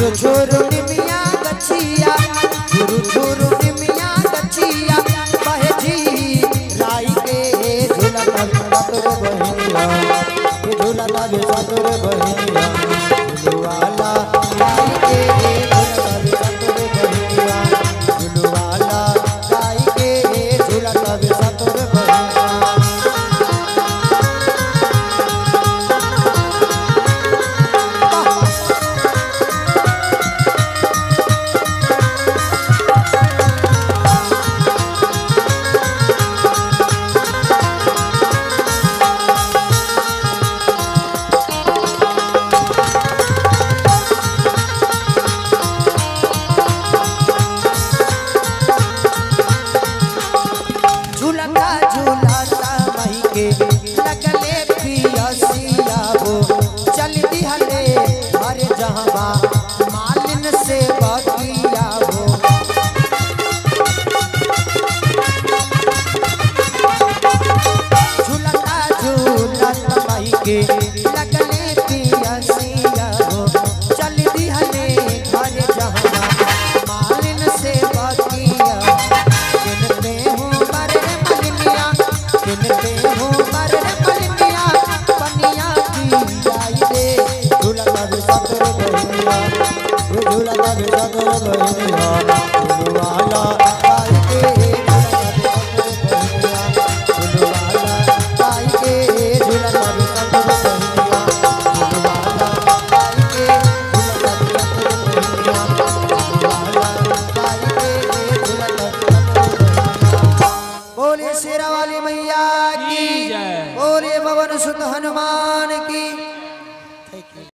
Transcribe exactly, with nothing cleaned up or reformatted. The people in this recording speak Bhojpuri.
छोरो छोरो निमिया गछिया छोरो छोरो निमिया गछिया बहे जी राई के झूला सातुर बहिनिया के झूला लागे सातुर बहिनिया झूलवाला राई के झूला लागे सातुर बहिनिया झूलवाला राई के झूला लागे सातुर बहिनिया। लगले पियसिया हो चल दिहले हर जहवा मालिन से बतिया हो झूलता झूलत मई के लगले पियसिया हो चल दिहले हर जहवा मालिन से बतिया किनते हो मरे मलिनिया किनते हो मरे मलिनिया पनिया की जाई दे झूला लागे सातुर बहिनिया झूला लागे सातुर बहिनिया झूलवाला राई के झूलवाला राई के झूला लागे सातुर बहिनिया झूलवाला राई के झूला लागे सातुर बहिनिया झूलवाला राई के झूला लागे सातुर बहिनिया। बोले शेरा वाली मैया की, बोले पवन सुत हनुमान की।